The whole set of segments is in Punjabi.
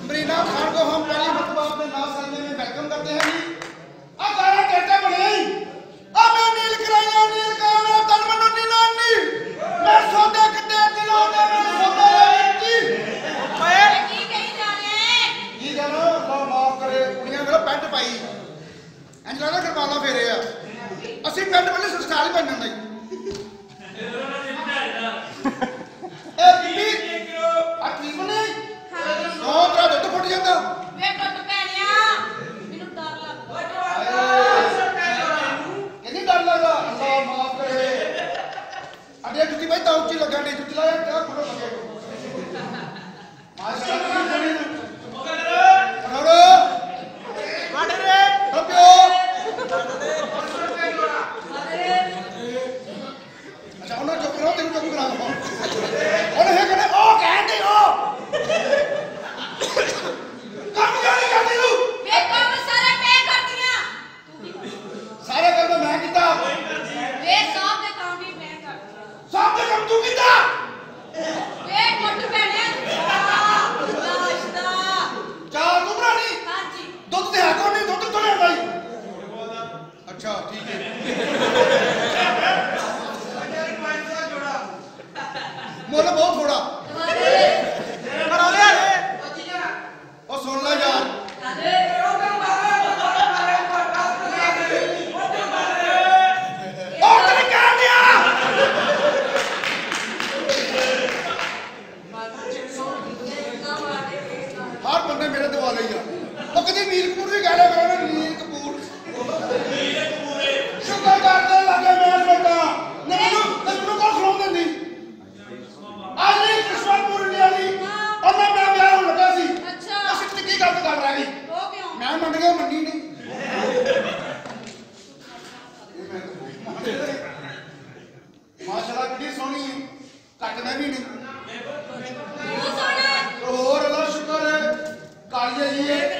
मरीना खान को हम पहली मरतबा अपने नाज सामने में वेलकम करते हैं जी। अब गाना कहते बने अब नील कराइया नील काना तन मनु नीलानी मैं सौदे किते दिलाने मैं सौदे की ओए की कही जाने की जानो अल्लाह माफ करे कुड़ियां मेरा पैंट पाई इंज लगदा करवाला फेरे आ ਅਸੀਂ ਪਿੰਡ ਵਾਲੇ ਸੰਸਕਾਰ ਹੀ ਬਣਨ ਲਈ ਇਹ ਬੀਬੀ ਆ ਕੀ ਬਣੇ ਹਾਂ ਤੇਰਾ ਦੁੱਧ ਫੁੱਟ ਜਾਂਦਾ ਵੇ ਟੁੱਟ ਪੈਣਿਆ ਮੈਨੂੰ ਡਰ ਲੱਗਦਾ ਕਿੰਨੀ ਡਰ ਲੱਗਦਾ ਅੱਲਾਹ ਮਾਫ ਕਰੇ ਅੱਡੇ ਜੁੱਤੀ ਬਾਈ ਤਾਂ ਉੱਚੀ ਲੱਗਣ ਦੀ ਜੁੱਤੀ ਲਾਇਆ ਕਿਆ ਖੜੋ ਲੱਗੇ ਮਾਸ਼ਾਅੱਲਾ ਕੀ ਬਣੀ ਰੋੜੋ ਵੱਢ ਰੇ ਰੱਬਿਓ अच्छा उन्होंने चुप करो तेन चुप करा दो उन्हें कहते ओ कहते हो काम क्यों नहीं करती तू वे काम सारे मैं करती हां सारे काम मैं कीता वे सब दे काम भी मैं करती सब दे काम तू कीता वे टुੱਟ ਪੈਣੇ नाश्ता चाह तू बनानी हां जी दूध ते है कौन नहीं दूध तो ले भाई अच्छा ठीक है मोला बहुत थोड़ा करा ले ओ सुन ले यार ओ तेरे क्या दिया हर बंदे मेरे दिवाले ही आ ओ कदी नील कपूर भी गाना करो ना नील कपूर शुक्र करने लगे मैं बेटा नहीं तन्नू को खलोंदे नहीं आज नहीं कृष्णपुर वाली और मैं ब्याह होने लगा सी अच्छा ਅਸੀਂ ਕੀ ਗੱਲ ਕਰ ਰਹੀ ਉਹ ਕਿਉਂ ਮੈਂ ਮੰਨ ਗਿਆ ਮੰਨੀ ਨਹੀਂ ਮਾਸ਼ਾਅੱਲਾ ਕਿੰਨੀ ਸੋਹਣੀ ਕੱਟਣਾ ਵੀ ਨਹੀਂ ਉਹ ਸੋਹਣਾ ਹੋਰ ਅੱਲਾ ਸ਼ੁਕਰ ਹੈ ਕਾਲੀਏ ਜੀ ਓਏ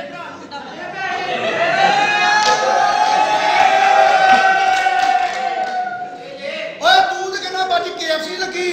ਤੂੰ ਤੇ ਕਹਿੰਦਾ ਬਾਜੀ KFC ਲੱਗੀ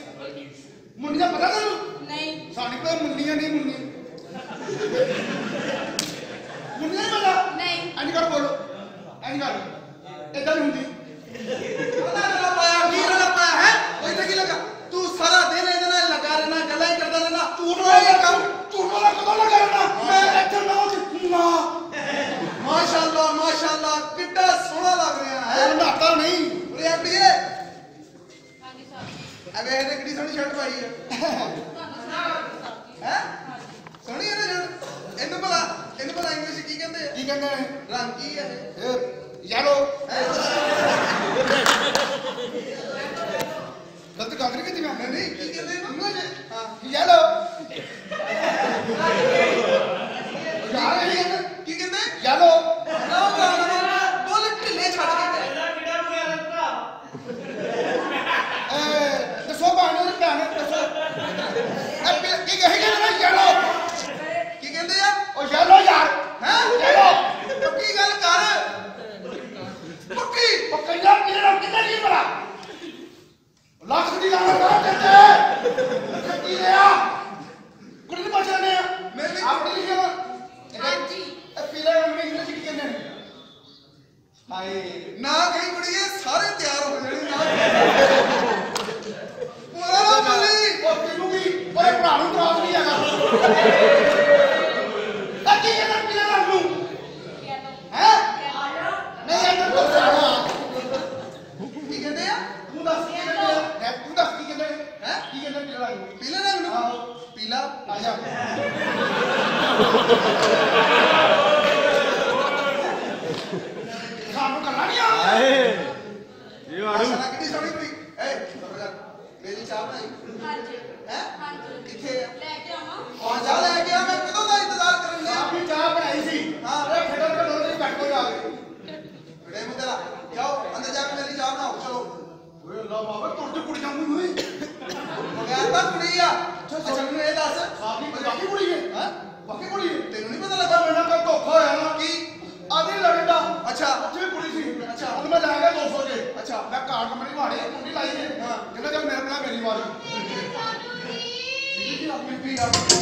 मुन्नी का पता तेनू नहीं साड़ी कोई मुन्नियां नहीं मुन्नी ਐਂ ਕਰ ਇਦਾਂ ਨਹੀਂ ਹੁੰਦੀ ਰੌਲਾ ਪਾਇਆ ਕੀ ਰੌਲਾ ਪਾਇਆ ਹੈ ਇੱਥੇ ਕੀ ਲੱਗਾ ਤੂੰ ਸਾਰਾ ਦਿਨ ਇਹਦੇ ਨਾਲ ਲੱਗਾ ਰਹਿਣਾ ਗੱਲਾਂ ਹੀ ਕਰਦਾ ਰਹਿਣਾ ਝੂਠ ਵਾਲਾ ਕੰਮ ਝੂਠ ਵਾਲਾ ਕਦੋਂ ਲੱਗਾ ਰਹਿਣਾ ਮੈਂ ਇੱਥੇ ਨਾ ਮਾਸ਼ਾਅੱਲਾ ਕਿੱਡਾ ਸੋਹਣਾ ਲੱਗ ਰਿਹਾ ਹੈ ਨਾਤਾ ਨਹੀਂ ਉਰੇ ਆਂਟੀਏ ਹਾਂਜੀ ਸਾਹਿਬ ਅਬੇ ਇਹਨੇ ਕਿੰਨੀ ਸੋਹਣੀ ਸ਼ਰਟ ਪਾਈ ਹੈ ਹੈ ਸੋਹਣੀ ਹੈ ਨਾ ਸ਼ਰਟ ਇਹਨੂੰ ਭਲਾ ਇੰਗਲਿਸ਼ ਕੀ ਕਹਿੰਦੇ ਆ ਕੀ ਕਹਿੰਦੇ ਨੇ ਰੰਗ ਕੀ ਹੈ ਇਹ ਯੈਲੋ ਗਲਤ ਗੱਲ ਨਹੀਂ ਕੀਤੀ ਮੈਂ ਨਹੀਂ ਕੀ ਕਹਿੰਦੇ ਇਹਨੂੰ ਹਾਂ ਯੈਲੋ ਯਾਰ ਕੀ ਕਹਿੰਦੇ ਯੈਲੋ ਬੋਲ ਢਿੱਲੇ ਛੱਡ ਕੇ ਦੱਸੋ ਬਾਣੇ ਦੇ ਭੈਣ ਦੱਸੋ ਕੀ ਕਹੇਗਾ ਨਾ ਯੈਲੋ ਕੀ ਕਹਿੰਦੇ ਆ ਉਹ ਯੈਲੋ ਯਾਰ ਹੈ ਯੈਲੋ ਪੱਕੀ ਗੱਲ ਕਰ ਪੱਕੀ ਪੱਕਾ ਕਿਹੜਾ ਕਿੱਦਾਂ ਨਹੀਂ ਬੜਾ ਲੱਖ ਦੀ ਲਾਣਾ ਕਰ ਦਿੱਤੇ ਕੀ ਲਿਆ ਕੁੜੀ ਨੂੰ ਬਚਾਣੇ ਆ ਮੈਂ ਵੀ ਆਪਣੀ ਲਿਖਿਆ ਵਾ ਹਾਂਜੀ ਇਹ ਪੀਲੇ ਰੰਗ ਵਿੱਚ ਇੰਗਲਿਸ਼ ਕੀ ਕਹਿੰਦੇ ਨੇ ਹਾਏ ਨਾ ਕਹੀ ਕੁੜੀਏ ਸਾਰੇ ਤਿਆਰ ਹੋ ਜਾਣੇ ਨਾ ਪੂਰਾ ਬੋਲੀ ਉਹ ਤੈਨੂੰ ਵੀ ਓਏ ਭਰਾ ਨੂੰ ਤਰਾਸ ਨਹੀਂ ਹੈਗਾ ਆ ਕੀ ਕਹਿੰਦਾ ਪੀਲੇ ਰੰਗ ਨੂੰ ਹੈ ਨਹੀਂ ਇਹ ਤਾਂ ਸਾਰਾ ਕੀ ਕਹਿੰਦੇ ਆ ਤੂੰ ਦੱਸ ਕੀ ਕਹਿੰਦੇ ਹੈ ਤੂੰ ਦੱਸ ਕੀ ਕਹਿੰਦੇ ਹੈ ਕੀ ਕਹਿੰਦੇ ਪੀਲੇ ਰੰਗ ਨੂੰ ਪੀਲੇ ਰੰਗ ਨੂੰ ਆਹੋ ਪੀਲਾ ਆ ਜਾ ਸਾਨੂੰ ਕਰਨਾ ਨਹੀਂ ਆਉਂਦਾ ਮਾਸ਼ਾਅੱਲਾ ਕਿੰਨੀ ਸੋਹਣੀ ਕੁੜੀ ਏ ਮੇਰੀ ਚਾਹ ਬਣਾਈ ਹਾਂਜੀ ਹੈ ਹਾਂਜੀ ਕਿੱਥੇ ਆ ਲੈ ਕੇ ਆਵਾਂ ਆ ਜਾ ਲੈ ਕੇ ਆ ਮੈਂ ਕਦੋਂ ਦਾ ਇੰਤਜ਼ਾਰ ਕਰਨ ਲਿਆ ਆਪਣੀ ਚਾਹ ਬਣਾਈ ਸੀ ਹਾਂ। ਇਹ ਖੇਡਣ ਕੇ ਲੋੜ ਨਹੀਂ ਬੈਠੋ ਜਾ ਕੇ ਬੜੇ ਮੁੰਡਿਆ ਜਾਓ ਅੰਦਰ ਜਾ ਕੇ ਮੇਰੀ ਚਾਹ ਬਣਾਓ ਚਲੋ ਓਏ ਅੱਲਾ ਬਾਬਾ ਤੁਰਦੇ ਕੁੜੀ ਜਾਂਦੀ ਹੋਈ ਬਗੈਰ ਤਾਂ ਕੁੜੀ ਆ ਅੱਛਾ ਮੈਨੂੰ ਇਹ ਦੱਸ ਸਾਡੀ ਬਾਕੀ ਕੁੜੀ ਹੈ ਹਾਂ ਬਾਕੀ ਕੁੜੀ ਹੈ ਤੈਨੂੰ ਨਹੀਂ ਪਤਾ ਲੱਗਾ ਲੱਗਾ ਮੈਨੂੰ ਕੋਈ ਧੋਖਾ ਹੋਇਆ ਨਾ ਕੀ ਆਦੀ ਲੜਦਾ ਅੱਛਾ ਉੱਥੇ ਵੀ ਕੁੜੀ ਸੀ ਅੱਛਾ। ਹੁਣ ਮੈਂ ਲੈ ਗਿਆ 200 ਦੇ ਅੱਛਾ। ਮੈਂ ਕਾਰ ਕੰਪਨੀ ਵਾੜੀ ਕੁੰਡੀ ਲਾਈ ਨੇ ਹਾਂ। ਕਹਿੰਦਾ ਜਦ ਮੇਰੇ ਨਾਲ ਮੇਰੀ ਵਾਰੀ ਇਹ ਤਾਂ ਕੁੜੀ ਜੀ ਆਪਣੀ ਪੀ ਆ